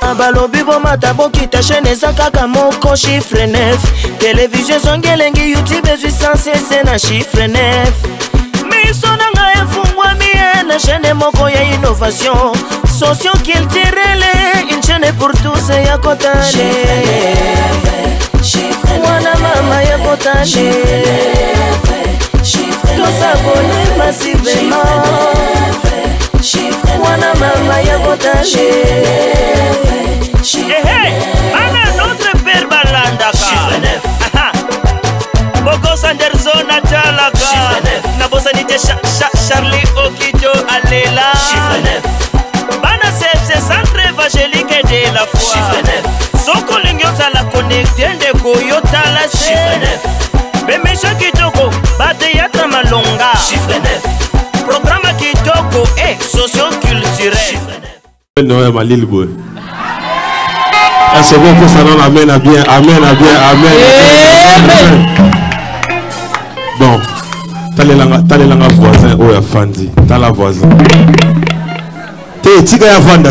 Balobi bomata bokita chaîne eza kaka moko chiffre 9. Télévision zongelengi YouTube ezwi na chiffre 9. Miso nanga efungwami na chaîne moko ya innovation socio-culturelle, une chaîne pour tous ya kotane. Mwana mama ya kotane. Tous abonnés massivement. Mwana mama ya kotane. Ana notre père balandaka. Boko Sanderson atalaka. Na bosanite Charlie Okijo alela. Bana c'est centre évangélique de la foi. Soko lingyosa la connecté de koyota la se. Bemesha kitoko bate yatra malonga. Programme kitoko et socio-culturel. Noé Malilbo. C'est bon pour ça, non, amen, à bien, amen, à bien, amen. Bon, t'as les langues voisins, oh ya fandi, t'as la voisin. Tika ya vanda.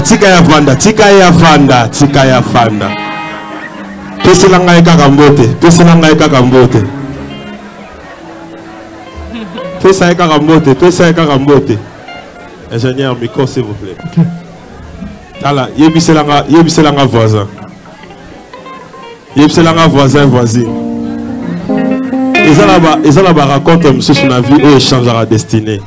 Pese langa ekakambote. Pesa ekakambote. Ingénieur, micro s'il vous plaît. Tala, yebiselanga voisin. Yebiselanga voisine. Ils ont raconte monsieur sur la vie où il change la destinée.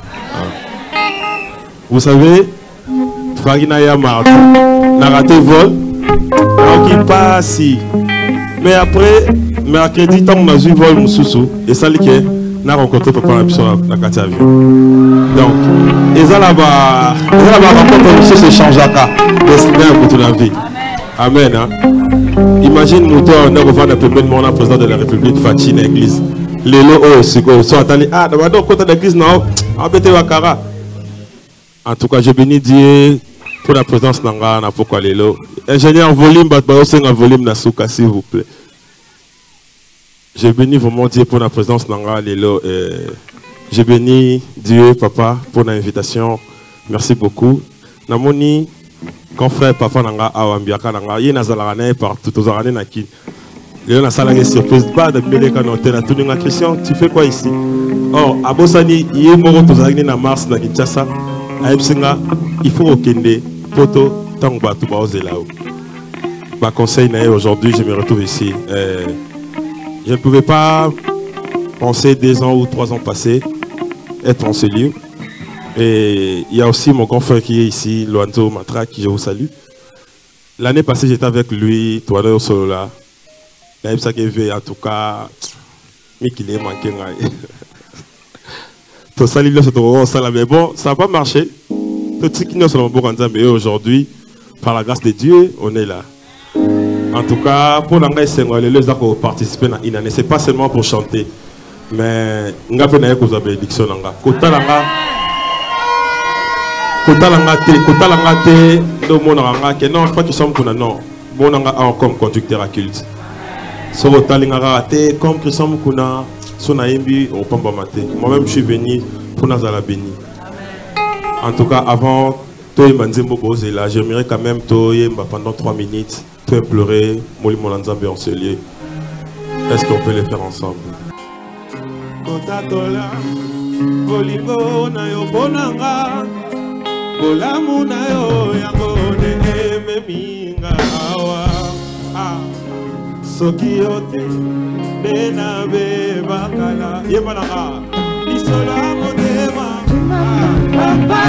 Vous savez, Farina Yamardo n'a raté vol, donc il passe. Mais après, mercredi, tant qu'on a vu vol Moussoussou, et ça l'est n'a rencontré papa sur la carte avion. Donc, ils ont là-bas rencontré monsieur se change à cas, destiné à toute la vie. Amen. Hein? Imagine nous on a revu le président de la République, Fachi dans l'église. Les lots sont attendus. Ah, d'abord, côté de l'église, non, embêtez Wakara. En tout cas, je bénis Dieu pour la présence d'Anga, pourquoi les lots. Ingénieur volume, un volume Nasuka, s'il vous plaît. Je bénis vraiment Dieu pour la présence d'Anga, les lots. Je bénis Dieu, papa, pour l'invitation. Merci beaucoup. Namoni, confrère, papa, Nanga, Awambiaka, Nanga, Yenazalane, partout, aux Arané, Naki. Il y a une surprise, pas de mêlée quand on a tenu la question, tu fais quoi ici? Or, à Bossani, il y a un peu de mars, na Kinshasa. Il faut aucun poto tant que tu vas oser là-haut. Ma conseil aujourd'hui, je me retrouve ici. Je ne pouvais pas penser 2 ans ou 3 ans passés être en ce lieu. Et il y a aussi mon grand frère qui est ici, Loanzo Matra, qui je vous salue. L'année passée, j'étais avec lui, toi au solo là. En tout cas, mais qu'il est manqué. Mais bon, ça n'a pas marché. Mais aujourd'hui, par la grâce de Dieu, on est là. En tout cas, pour l'anglais, c'est pour participer à une année. Ce n'est pas seulement pour chanter. Mais nous avons une bénédiction. Non, je crois qu'ils sont comme conducteur à culte. Comme Christian Mukuna, moi-même je suis venu pour nous béni. En tout cas, avant, j'aimerais quand même pendant 3 minutes implorer Molanzambe en ce lieu. Est-ce qu'on peut le faire ensemble? Sokiote bena be bakala yemalanga isola modema papa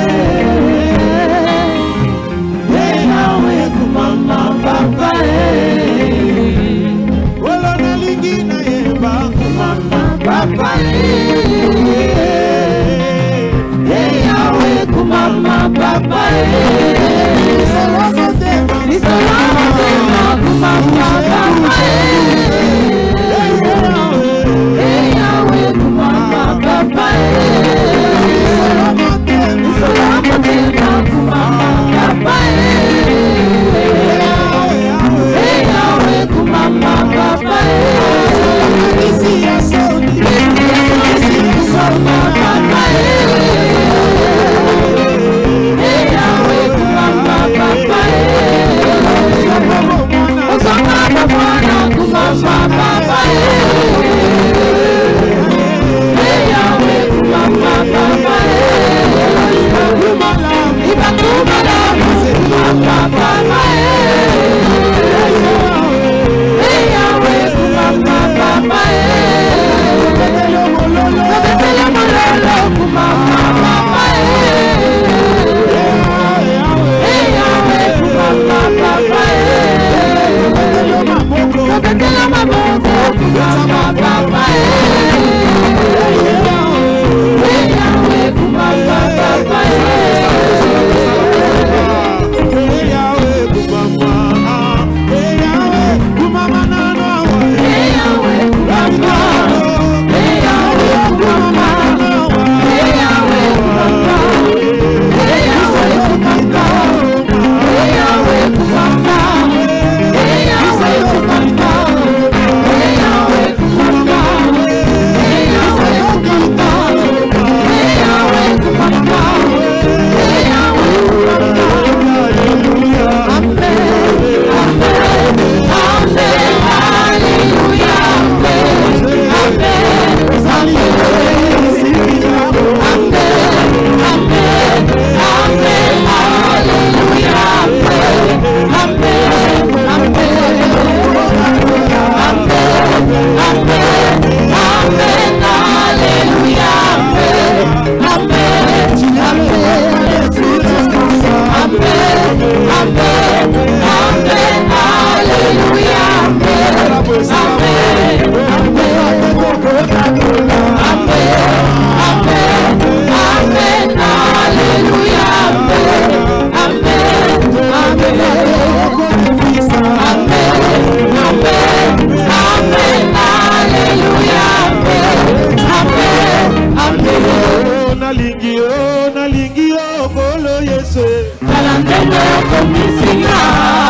nawe kumama papa wala nalingi na yeba kumama papa nawe kumama papa isola modema kumama Papa, Kolo Yesu Talandenge komisinga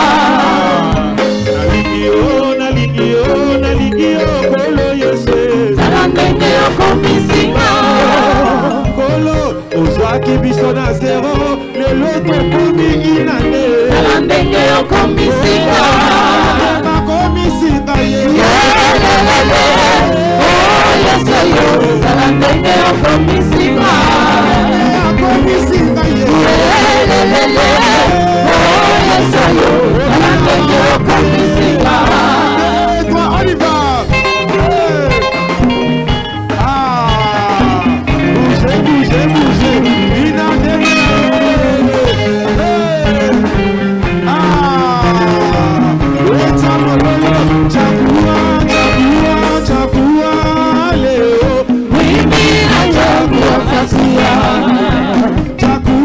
Naligio Kolo Yesu Talandenge komisinga Kolo Ozwaki biso na zero Lelo tokomi inane Talandenge komisinga Komisinga ye Oh Yesu yo Talandenge komisinga Komisinga ye Oh Yesu yo Talandenge komisinga On y va. Bougez. Chakua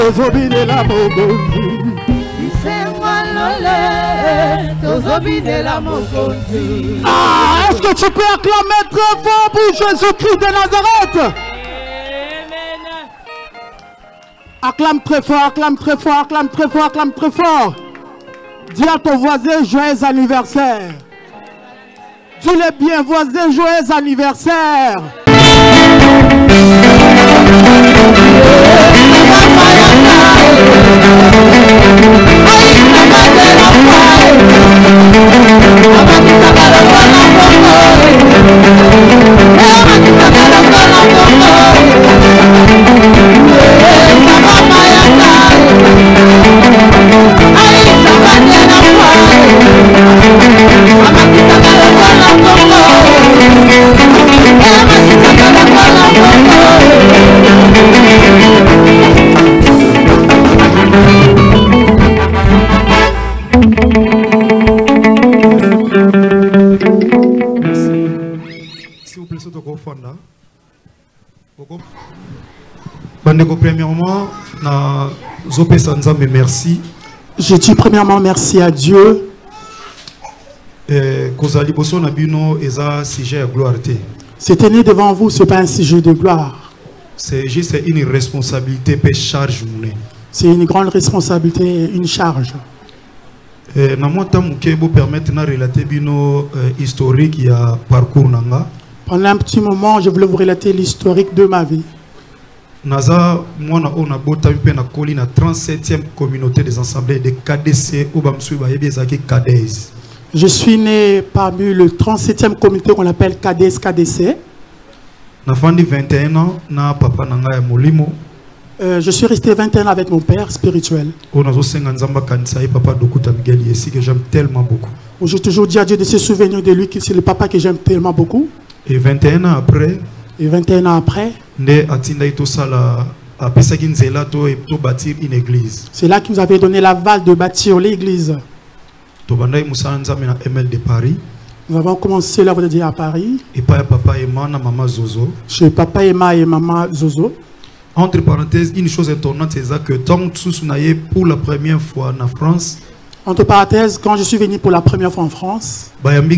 tozobinela mokonzi. Ah, est-ce que tu peux acclamer très fort pour Jésus-Christ de Nazareth? Acclame très fort, acclame très fort, acclame très fort, acclame très fort. Dis à ton voisin joyeux anniversaire. Dis-le bien, voisin, joyeux anniversaire. Premièrement, merci. Je dis premièrement merci à Dieu. C'est né devant vous, ce n'est pas un sujet de gloire. C'est juste une responsabilité et charge. C'est une grande responsabilité, une charge. Pendant un petit moment, je voulais vous relater l'historique de ma vie. Naza mwana ona bota mpe na koli na 37e communauté des assemblées de KDC au Bamsui bayebi ezaki KDS. Je suis né parmi le 37e communauté qu'on appelle KDS KDC. Na fandi 21 ans na papa nanga ya molimo. Je suis resté 21 ans avec mon père spirituel. Onazo senga nzamba kanisa papa Dokuta Miguel Yesi que j'aime tellement beaucoup. J'ai toujours dit à Dieu de se souvenir de lui, que c'est le papa que j'aime tellement beaucoup. Et 21 ans après. Et 21 ans après, c'est là qu'il nous avait donné l'aval de bâtir l'église. Nous avons commencé l'œuvre de Dieu à Paris. Chez papa Emma et maman Zozo. Entre parenthèses, une chose étonnante, c'est que tant que pour la première fois en France, entre parenthèses, quand je suis venu pour la première fois en France,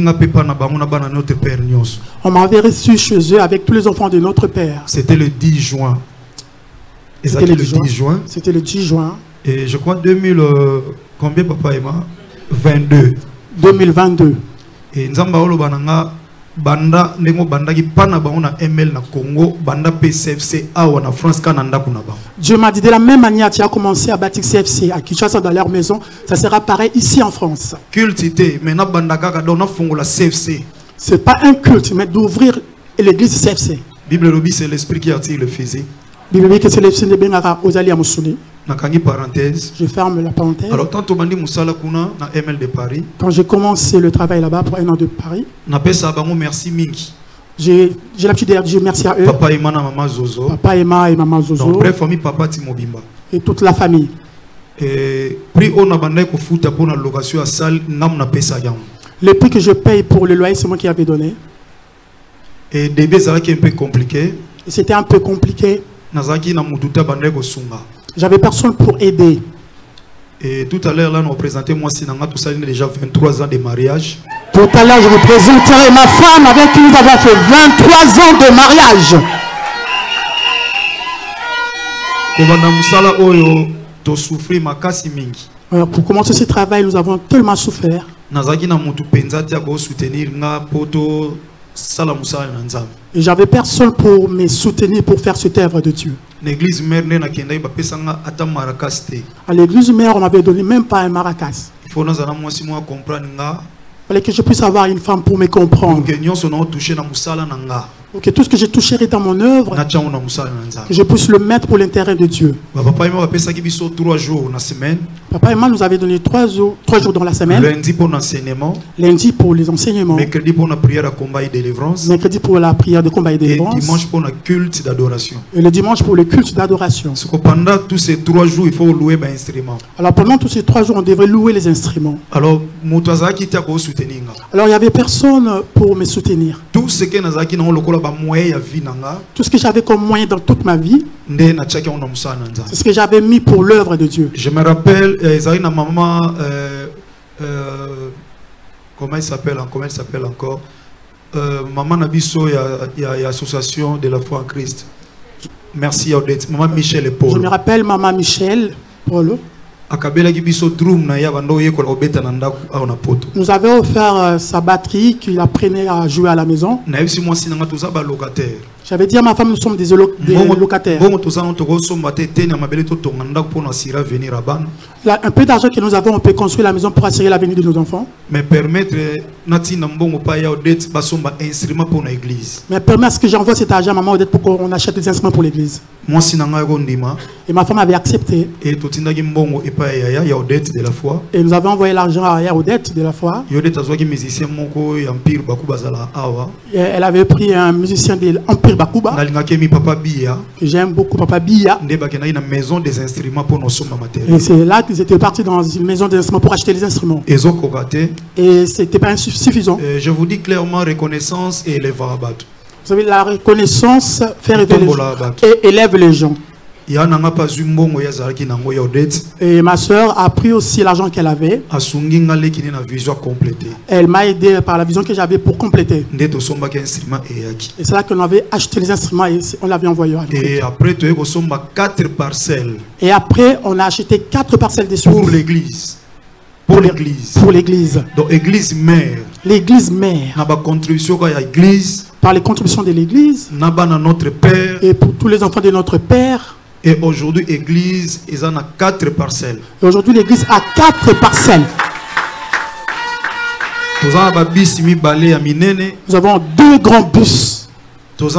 on m'avait reçu chez eux avec tous les enfants de notre père. C'était le 10 juin. C'était le 10 juin. C'était le 10 juin. Et je crois 2000, combien papa Emma? 22. 2022. Et Nzamba Olo Bananga, Banda, Nengo Banda qui pana baona ML na Congo, Banda PCFC awa na France Canada kunaba. Dieu m'a dit de la même manière tu as commencé à bâtir CFC à Kinshasa dans leur maison, ça sera pareil ici en France. Cultité, mais na Banda kaka dona fongo la CFC. C'est pas un culte, mais d'ouvrir l'église CFC. Bible Lobby c'est l'esprit qui attire le physique. Bible Lobby que c'est l'esprit de Bengara aux alliés à Moussouné. Parenthèse. Je ferme la parenthèse. Alors, tant que Bandi Moussala Kuna na ML de Paris. Quand j'ai commencé le travail là-bas pour un an de Paris. Merci Minki. J'ai l'habitude de dire merci à eux. Papa Emma et maman Zozo. Papa Emma et maman Zozo. Donc, bref, famille Papa Timobimba. Et toute la famille. Et prix on a bandé ko futa pour la location à salle nam na pesa yam. Le prix que je paye pour le loyer, c'est moi qui avais donné. Et début ça qui est un peu compliqué. C'était un peu compliqué. Nazaki na mututa bandé ko sunga. J'avais personne pour aider. Et tout à l'heure, là, nous représentons moi, Sinanga, tout ça, il y a déjà 23 ans de mariage. Tout à l'heure, je vous présenterai ma femme avec qui nous avons fait 23 ans de mariage. Alors, pour commencer ce travail, nous avons tellement souffert. Et j'avais personne pour me soutenir pour faire cette œuvre de Dieu. À l'église mère, on m'avait donné même pas un maracas. Il fallait que je puisse avoir une femme pour me comprendre. Que tout ce que j'ai touché dans mon œuvre, que je puisse le mettre pour l'intérêt de Dieu. Papa et moi nous avait donné 3 jours dans la semaine. Lundi pour les enseignements. Mercredi pour la prière à combat et délivrance. Mercredi pour la prière de combat et délivrance. Et dimanche pour le culte d'adoration. Et le dimanche pour le culte d'adoration. Pendant tous ces 3 jours, il faut louer des instruments. Alors pendant tous ces 3 jours, on devrait louer les instruments. Alors il y avait personne pour me soutenir. Tout ce que nous avons Tout ce que j'avais comme moyen dans toute ma vie, c'est ce que j'avais mis pour l'œuvre de Dieu. Je me rappelle, Isaïna maman, comment elle s'appelle encore Maman Nabiso, il y a l'association de la foi en Christ. Merci Odette. Maman Michel et Paul. Je me rappelle Maman Michel, Paul. Nous avons offert sa batterie qu'il apprenait à jouer à la maison. J'avais dit à ma femme, nous sommes des locataires. Là, un peu d'argent que nous avons, on peut construire la maison pour assurer l'avenir de nos enfants. Mais permettre à ce que j'envoie cet argent à maman Odette pour qu'on achète des instruments pour l'église. Et ma femme avait accepté. Et nous avons envoyé l'argent à Yaya Odette de la foi. Et elle avait pris un musicien de l'Empire Bakuba. Que j'aime beaucoup, Papa Biya. Et c'est là qu'ils étaient partis dans une maison d'instruments pour acheter les instruments. Et c'était pas insuffisant. Je vous dis clairement, reconnaissance et élève Varabat. Vous savez, la reconnaissance fait révéler les gens et élève les gens. Et ma soeur a pris aussi l'argent qu'elle avait. Elle m'a aidé par la vision que j'avais pour compléter. Et c'est là qu'on avait acheté les instruments et on l'avait envoyé. Et après, on a acheté 4 parcelles de pour l'église. Pour l'église. Donc l'église mère. L'église mère. Par les contributions de l'église. Notre père. Et pour tous les enfants de notre père. Et aujourd'hui, l'église en a 4 parcelles. Et aujourd'hui, l'église a 4 parcelles. Nous avons 2 grands bus. Nous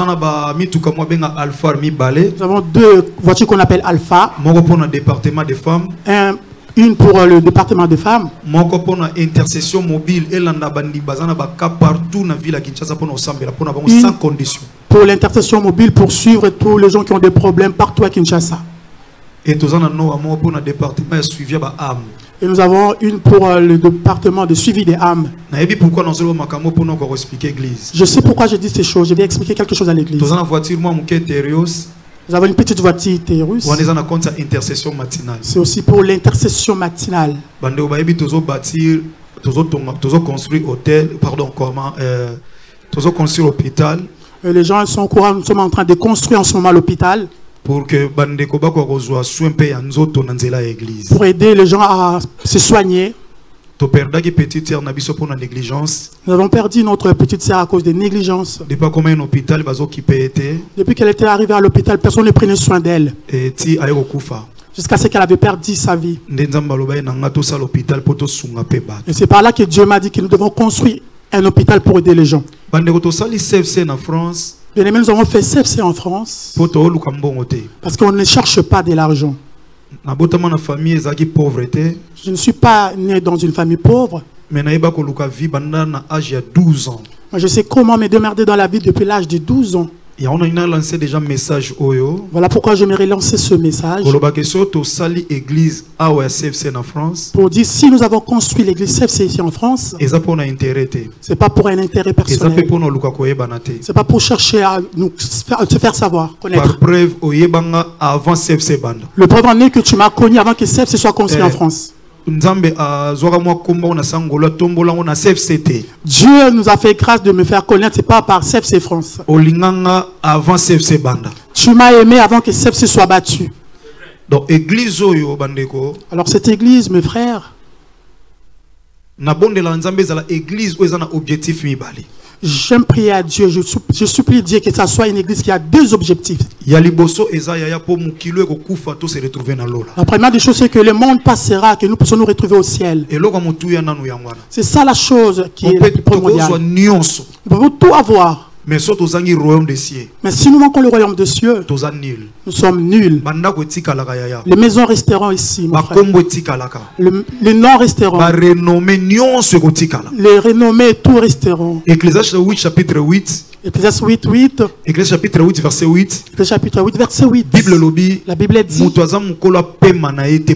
avons 2 voitures qu'on appelle Alpha. Département des femmes. Une pour le département des femmes. Intercession mobile et partout dans la ville sans condition. Pour l'intercession mobile pour suivre tous les gens qui ont des problèmes partout à Kinshasa. Et nous avons un département suivi par âme. Et nous avons une pour le département de suivi des âmes. Je sais pourquoi je dis ces choses. Je vais expliquer quelque chose à l'église. Nous avons une petite voiture Théorus. C'est aussi pour l'intercession matinale. Construire l'hôpital. Les gens sont au courant, nous sommes en train de construire en ce moment l'hôpital. Pour que pour aider les gens à se soigner. Nous avons perdu notre petite sœur à cause des négligences. Depuis qu'elle était arrivée à l'hôpital, personne ne prenait soin d'elle. Jusqu'à ce qu'elle avait perdu sa vie. Et c'est par là que Dieu m'a dit que nous devons construire un hôpital pour aider les gens. Bien aimé, nous avons fait CFC en France parce qu'on ne cherche pas de l'argent. Je ne suis pas né dans une famille pauvre. Mais je sais comment me démerder dans la vie depuis l'âge de 12 ans. On a lancé déjà un message. Voilà pourquoi j'aimerais lancer ce message. Pour dire si nous avons construit l'église CFC ici en France, c'est pas pour un intérêt personnel. C'est pas pour chercher à nous se faire savoir, connaître. Par preuve, avant CFC Band. Le preuve en est que tu m'as connu avant que CFC soit construit en France. Dieu nous a fait grâce de me faire connaître, c'est pas par CFC France. Avant CFC Banda. Tu m'as aimé avant que CFC soit battu. Donc église alors cette église, mes frères, j'aime prier à Dieu, je supplie Dieu que ça soit une église qui a 2 objectifs. La première des choses, c'est que le monde passera, que nous puissions nous retrouver au ciel. C'est ça la chose qui est la plus primordiale. Nous pouvons tout avoir. Mais si nous manquons le royaume des cieux, nous sommes nuls. Les maisons resteront ici, mon frère. Les noms resteront. Les renommés, tout resteront. Ecclésiaste 8, chapitre 8. Ecclésiaste 8, 8. Ecclésiaste chapitre 8, verset 8. Ecclésiaste chapitre 8, verset 8. La Bible dit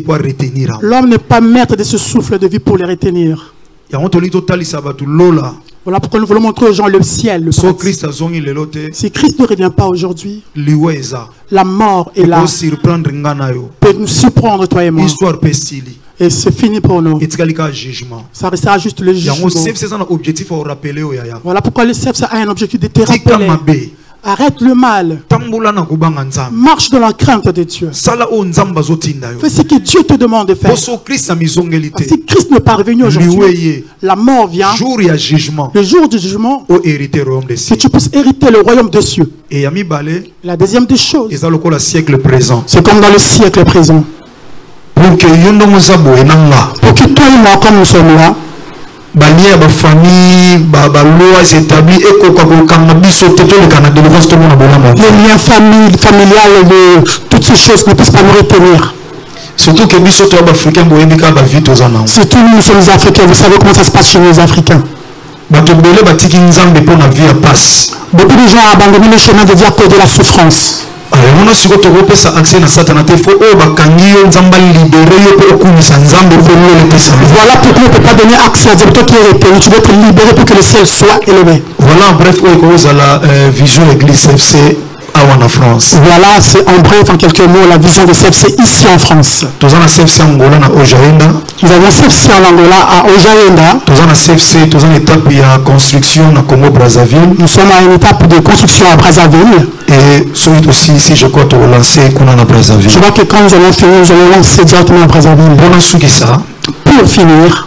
l'homme n'est pas maître de ce souffle de vie pour les retenir. Voilà pourquoi nous voulons montrer aux gens le ciel, le So paradis. Christ azongi lelote. Si Christ ne revient pas aujourd'hui, Liweza. la mort est là. Pour surprendre ngana yo. Peut nous surprendre, toi et moi. Histoire pestili. Et c'est fini pour nous. Etika jugement. Ça restera juste le jugement. Yango c'est un objectif à rappeler au yaya. Voilà pourquoi le CFC a un objectif de te Tika rappeler. mabe. Arrête le mal. Tamboula na kubanga nzambe. Marche dans la crainte de Dieu. Sala o nzamba zotinda yo. Fais ce que Dieu te demande de faire. Poso Christ na mizongelite. Si Christ n'est pas revenu aujourd'hui, la mort vient. Jour ya jugement. Le jour du jugement, Au hériter royaume des que cieux. tu puisses hériter le royaume des cieux. Et yami balé. La deuxième des choses, Eza lokola siècle présent. c'est comme dans le siècle présent. Pour que yondo mozabo enanga. Pour que toi et moi, comme nous sommes là, Balia ba famille ba loi établi et kokakokanga biso teto le Canada le reste monde bonamo. les liens familiales de toutes ces choses ne puissent pas nous retenir. Surtout que biso to ba africain boyebika ba vite aux anans. Surtout nous sommes africains, vous savez comment ça se passe chez les Africains. Bato belé batiki nzambe pour la vie à passe. Beaucoup de gens ont abandonné le chemin de Dieu à cause de la souffrance. Alors on a siko to kopesa accès na satana te fo o bakangi yo nzamba libéré yo pour okumisa nzambe pour le pesa. Voilà pourquoi on ne peut pas donner accès à Dieu. Toi qui es retenu, tu dois être libéré pour que le ciel soit élevé. Voilà en bref où cause à la vision église FC en France. Voilà, c'est en bref, en quelques mots, la vision de CFC ici en France. Tous en CFC Angola na Ojaenda. Nous avons CFC en Angola à Ojaenda. Tous en CFC, tous en étape de construction na Congo Brazzaville. Nous sommes à une étape de construction à Brazzaville. Et celui aussi ici, je crois, tu as lancé qu'on a Brazzaville. Je vois que quand nous allons finir, nous allons lancer directement à Brazzaville. Pour finir,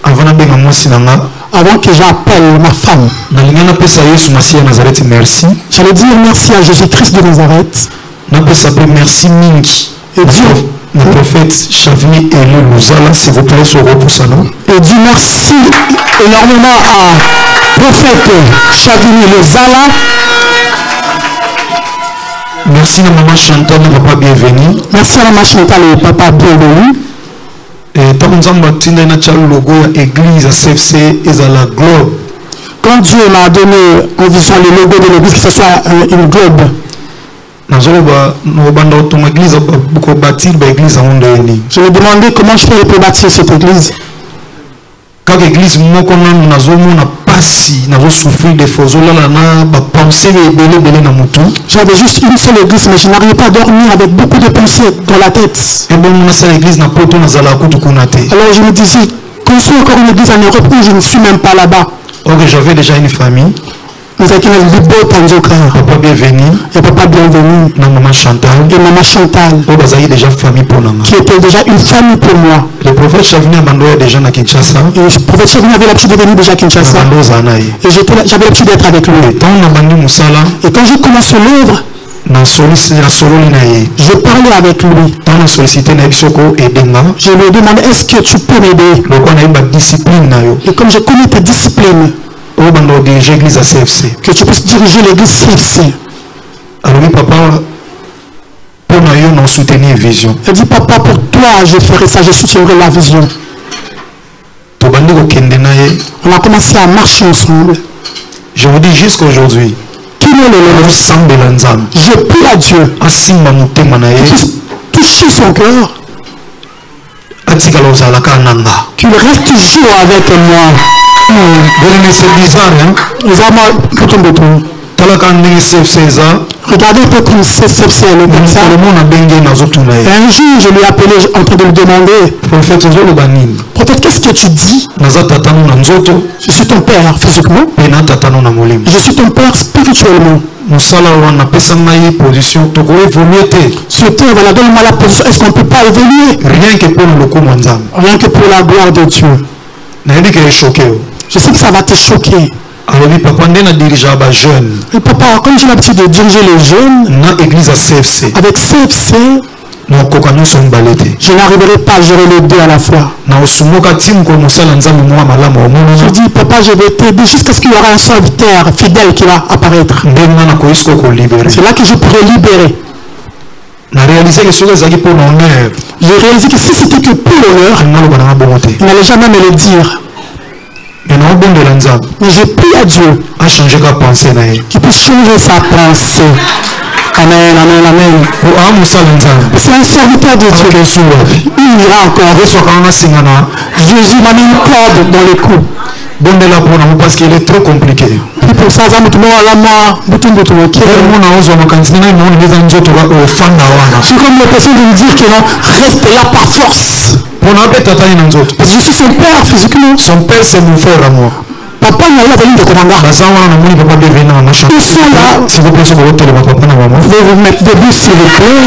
avant que j'appelle ma femme, j'allais dire merci à Jésus-Christ de Nazareth. Merci Mingi. Et Dieu, le prophète Chavini et le Luzala, s'il vous plaît, sur Repoussano. Et Dieu merci énormément à prophète Chavini Luzala. Merci à maman Chantal et papa bienvenue. Merci à maman Chantal et papa bienvenue. Et tant que nous avons le logo de l'église à CFC et à la globe. Quand Dieu m'a donné en vision le logo de l'église, que ce soit une globe. Je me demandais comment je ferais pour bâtir cette église. Quand l'église, nous pas si nous souffrir de faux pensées. J'avais juste une seule église, mais je n'arrivais pas à dormir avec beaucoup de pensées dans la tête. Alors je me disais, construire encore une église en Europe où je ne suis même pas là-bas. J'avais déjà une famille. Nous avons papa bienvenu. Et papa bienvenu. Maman Chantal. Et maman Chantal. Déjà famille pour nous. Qui était déjà une famille pour moi. Le prophète Chavini a déjà à Kinshasa. Et le prophète Chavini avait l'habitude de venir déjà à Kinshasa. Et j'avais l'habitude d'être avec lui. Et quand j'ai commencé l'œuvre, je parlais avec lui. Je lui ai demandé, est-ce que tu peux m'aider? Et comme je connais ta discipline, que tu puisses diriger l'église CFC. Alors oui, papa, pour nous soutenir vision. Elle dit, papa, pour toi, je ferai ça, je soutiendrai la vision. On a commencé à marcher ensemble. Je vous dis jusqu'à aujourd'hui, je prie à Dieu qu'il puisse toucher son cœur, qu'il reste toujours avec moi. C'est bizarre, hein? Regardez un peu comme CFC est comme ça. Et un jour, je lui ai appelé en train de lui demander, prophète, qu'est-ce que tu dis? Je suis ton père physiquement. Je suis ton père spirituellement. Ce terre, voilà, donne-moi la position. Est-ce qu'on ne peut pas évoluer? Rien que pour la gloire de Dieu. Je sais que ça va te choquer. Alors, papa, et papa, comme j'ai l'habitude de diriger les jeunes, avec CFC, je n'arriverai pas à gérer les deux à la fois. Je dis, papa, je vais t'aider jusqu'à ce qu'il y aura un serviteur fidèle qui va apparaître. C'est là que je pourrai libérer. J'ai réalisé que si c'était que pour l'honneur, il n'allait jamais me le dire. Mais je prie à Dieu qu'il puisse changer sa pensée. Amen, amen, amen. C'est un serviteur de Dieu. Il ira encore. Jésus m'a mis une corde dans le cou. Bon de là pour nous parce qu'il est trop compliqué. Et pour ça, ça me tombe à la main, bouton de tout le monde. C'est comme les personnes de me dire que non, reste là par force. Parce que je suis son père physiquement. Son père c'est mon frère à moi. Papa n'a pas de commandant. Ils sont là. S'il vous plaît, je vais vous mettre debout s'il vous plaît.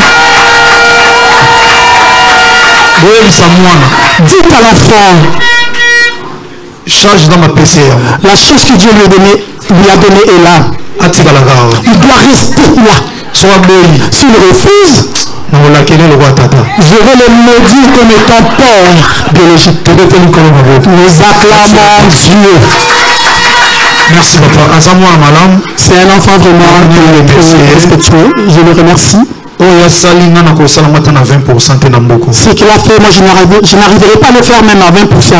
Dites à l'enfant. Charge dans ma PC. La charge que Dieu lui a donnée est là. Il doit rester là. S'il refuse, je vais le maudire comme étant père biologique. Nous acclamons Dieu. Merci papa. C'est un enfant vraiment respectueux. Je le remercie. Ce qu'il a fait, moi je n'arriverai pas à le faire même à 20%.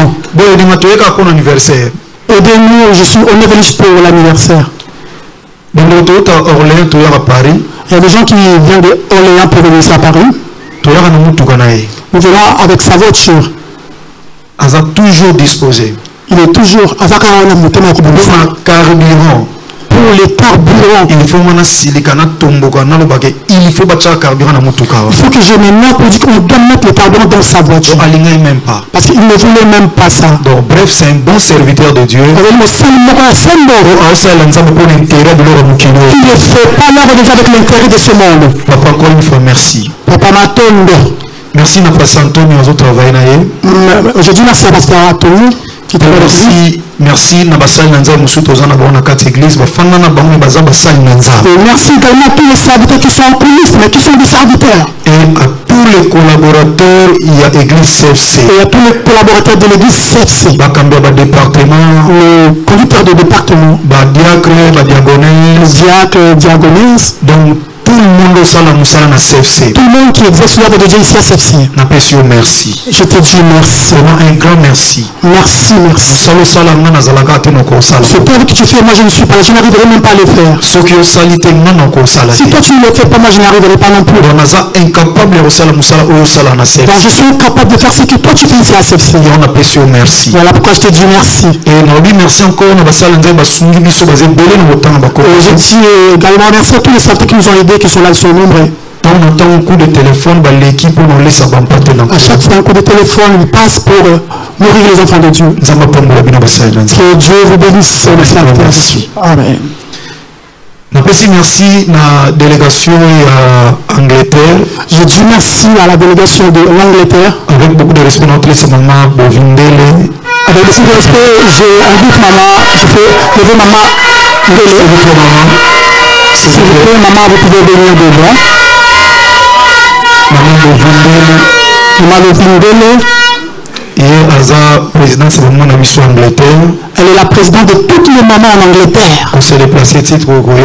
Aidez-nous, on est venu pour l'anniversaire. Il y a des gens qui viennent de Orléans pour venir ici à Paris. Nous venons avec sa voiture. Il est toujours disposé. Il est toujours carburant. Pour les carburants. Il faut que je me mette pour dire qu'on doit mettre le carburant dans sa voiture. Même pas. Parce qu'il ne voulait même pas ça. Donc bref, c'est un bon serviteur de Dieu. Il ne fait pas l'œuvre déjà avec l'intérêt de ce monde. Papa, encore une fois, merci. Papa Matondo. Merci à Pasteur Antonio, aux autres travailleurs. Aujourd'hui, merci à Pasteur Antonio. Merci na basali nanza musuto zana bona kati église bafana na bango baza basali nanza. Merci également à tous les serviteurs qui sont en coulisses mais qui sont des serviteurs. Et à tous les collaborateurs il y a église CFC. Et à tous les collaborateurs de l'église CFC. Bakamba ba département, le conducteur de département, ba diacre, ba diagonesse, diagonesse. Donc tout le monde au salon na CFC. Tout le monde qui exerce l'œuvre de Dieu ici à CFC. N'apprécie merci. Je te dis merci. Vraiment un grand merci. Merci, merci. C'est œuvre que tu fais, moi je ne suis pas là, je n'arriverai même pas à le faire. Si toi tu ne le fais pas, moi je n'arriverai pas non plus. Donc je suis incapable de faire ce que toi tu fais ici à CFC. On apprécie merci. Voilà pourquoi je te dis merci. Et merci encore. Je dis également merci à tous les serviteurs qui nous ont aidés, qui sont là, ils sont nombreux. On entend un coup de téléphone, l'équipe pour nous laisser partenaire. À chaque fois, un coup de téléphone, il passe pour nourrir les enfants de Dieu. Que Dieu vous bénisse. Merci. Amen. Merci à la délégation Angleterre. Je dis merci à la délégation de l'Angleterre. Avec beaucoup de respect, notre maman Bovindele. Avec beaucoup de respect, j'invite maman, je fais lever maman. S'il vous plaît, maman, vous pouvez venir devant. Maman Bovindele. Et elle est la présidente de toutes les mamans en Angleterre. On s'est déplacé ils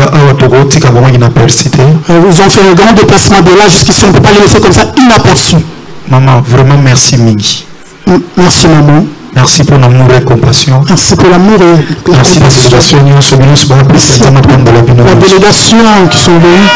ont fait un grand déplacement de là jusqu'ici. On ne peut pas les laisser comme ça inaperçus. Maman, vraiment merci Mingi. Merci maman. Merci pour l'amour et la compassion. Merci pour l'amour et la compassion. Merci la délégation qui sont venus.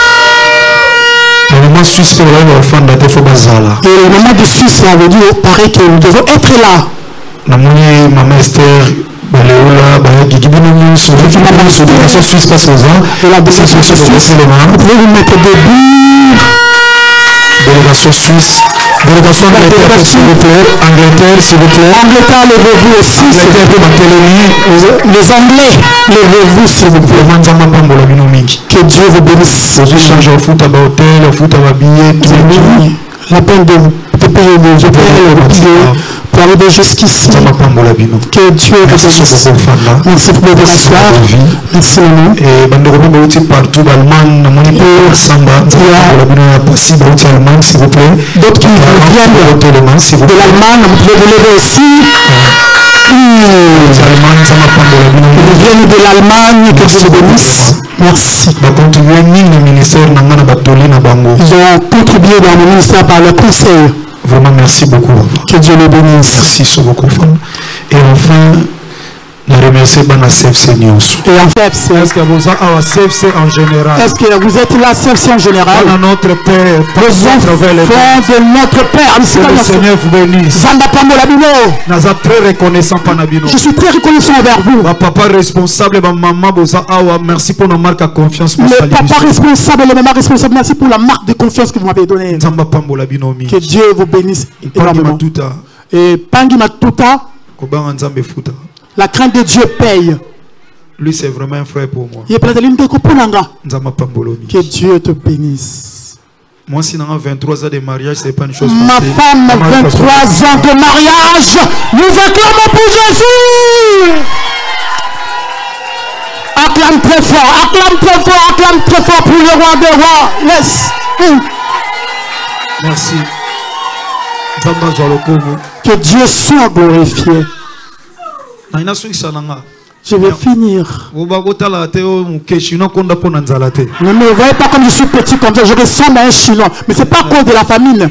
Le moment suisse pour l'enfant de la Bazala. Et le moment de Suisse là veut dire pareil que nous devons être là. Maman Esther, Baléola, Bayagibino, sur la délégation suisse passe aux ans. Et la délégation suisse, vous pouvez vous mettre debout. Délégation suisse. Délégation Angleterre, s'il vous plaît. Angleterre, s'il vous plaît. Angleterre, levez-vous aussi. Les Anglais, levez-vous, s'il vous plaît. Que Dieu vous bénisse. Vous échangez au foot à hôtel, au foot à billet, tout. La peine de payer des hôtels, pour arriver jusqu'ici. Que Dieu vous bénisse. Merci pour votre histoire. Merci maman. Et partout d'Allemagne, s'il vous plaît. D'autres qui viennent de l'Allemagne, vous pouvez vous lever aussi. Ils viennent de l'Allemagne, que Dieu vous bénisse. Merci. Ils ont contribué dans le ministère par le conseil. Vraiment merci beaucoup. Que Dieu le bénisse. Merci beaucoup. Et enfin, Je remercie Bana CFC News. Et en CFC. Est-ce que vous êtes à CFC en général? Est-ce que vous êtes là CFC en général? Bana notre Père. Les enfants de notre Père. Que le Seigneur vous bénisse. Je suis très reconnaissant Panabino. Je suis très reconnaissant envers vous. Papa responsable, maman Boza Awa, merci pour la marque de confiance. Le papa responsable, le maman responsable, merci pour la marque de confiance que vous m'avez donnée. Que Dieu vous bénisse énormément. Et Pangi Matuta. La crainte de Dieu paye. Lui, c'est vraiment un frère pour moi. Que Dieu te bénisse. Moi, si j'ai 23 ans de mariage, c'est pas une chose facile. Ma femme, 23 ans de mariage, nous acclamons pour Jésus. Acclame très fort, acclame très fort, acclame très fort pour le roi des rois. Laisse. Merci. Que Dieu soit glorifié. Je vais finir. Ne me voyez pas comme je suis petit comme ça. Je ressemble à un Chinois. Mais c'est pas à cause de la famine.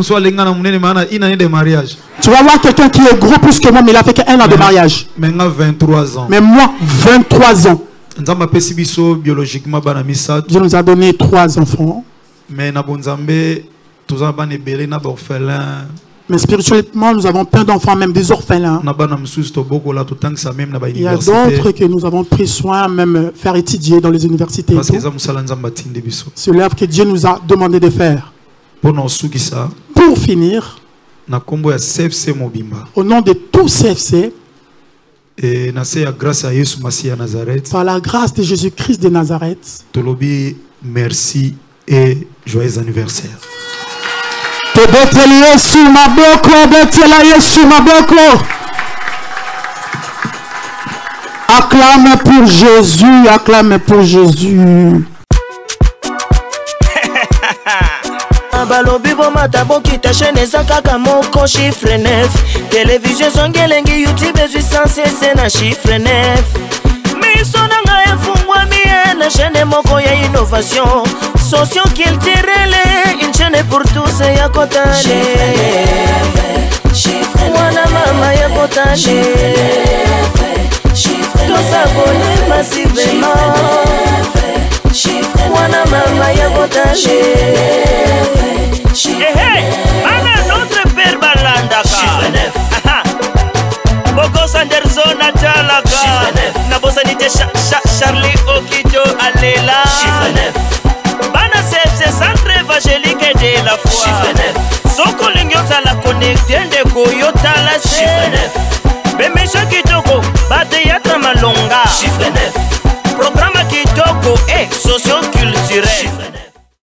Tu vas voir quelqu'un qui est gros plus que moi, mais il a fait qu'un an de mariage. Mais moi, 23 ans. Dieu nous a donné 3 enfants. Mais spirituellement, nous avons plein d'enfants, même des orphelins. Il y a d'autres que nous avons pris soin, même faire étudier dans les universités. C'est l'œuvre que Dieu nous a demandé de faire. Pour finir, au nom de tout CFC, par la grâce de Jésus-Christ de Nazareth, merci et joyeux anniversaire. Acclame pour Jésus, acclame pour Jésus. balobi bomata bokita chaîne eza kaka moko chiffre 9 télévision zongelengi YouTube ezwi sans na chiffre 9 miso nanga efungwami na chaîne moko ya innovation socio-culturelle, une chaîne pour tous ya kotane mwana mama ya kotane tosabone massivement mwana mama ya kotane. Ana notre père balandaka Boko Sanderson atalaka na bosanite Charlie Okijo alela Bana CFC centre évangélique de la foi Soko lingyo la connecté de koyota la